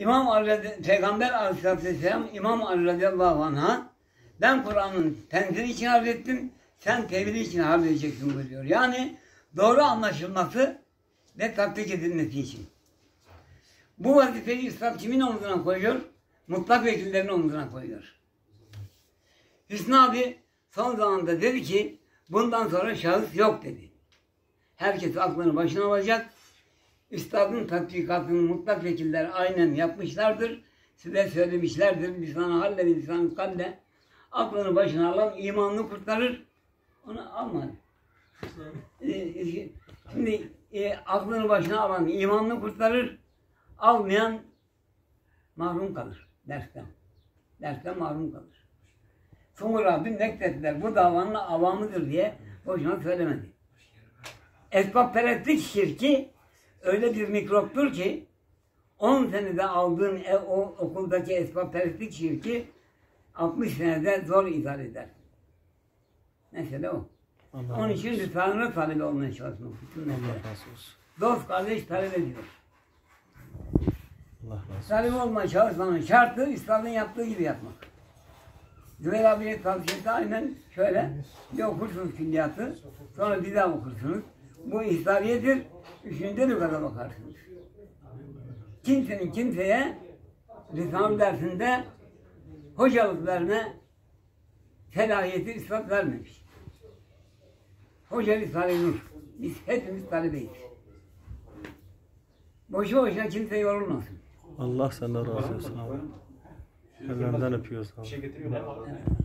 Peygamber Aleyhisselatü Vesselam İmam Ali radıyallahu anh'a ben Kur'an'ın tenzili için arz ettim, sen tevhidi için arz edeceksin buyuruyor. Yani doğru anlaşılması ve tatbik edilmesi için. Bu vazifeyi İslam kimin omzuna koyuyor? Mutlak vekillerin omzuna koyuyor. Hüsnü abi son zamanda dedi ki bundan sonra şahıs yok dedi. Herkes aklını başına alacak. Üstadın tatbikatını mutlak vekiller aynen yapmışlardır. Size söylemişlerdir. Lisan-ı halle, lisan-ı kalle. Aklını başına alan imanını kurtarır. Onu alma. Şimdi aklını başına alan imanını kurtarır. Almayan mahrum kalır dersten. Dersten mahrum kalır. Sonra Rabbim neklettiler. Bu davanın avamıdır diye boşuna söylemedi. Esbabperestlik şirki öyle bir mikroptur ki 10 senede aldığın o okuldaki esbabperestlik şirki 60 senede zor idare eder. Mesele o. Onun için Risale-i talebi olmaya çalışmak. Dost kardeş talep ediyor. Talep olmaya çalışmanın şartı İslam'ın yaptığı gibi yapmak. Zübeyir abiye tavsiyesi aynen şöyle. Bir okursunuz külliyatı, sonra bir daha okursunuz. Bu ihsariyedir. Üçüncü lügata bakarsınız. Kimsenin kimseye Risale dersinde hocalık verme selahiyeti ispat vermemiş. Hoca Risale-i Nur. Biz hepimiz talebeyiz. Boşu boşuna kimse yorulmasın. Allah senden razı olsun abi. Ellerinden öpüyoruz abi. Bir şey getiriyor mu?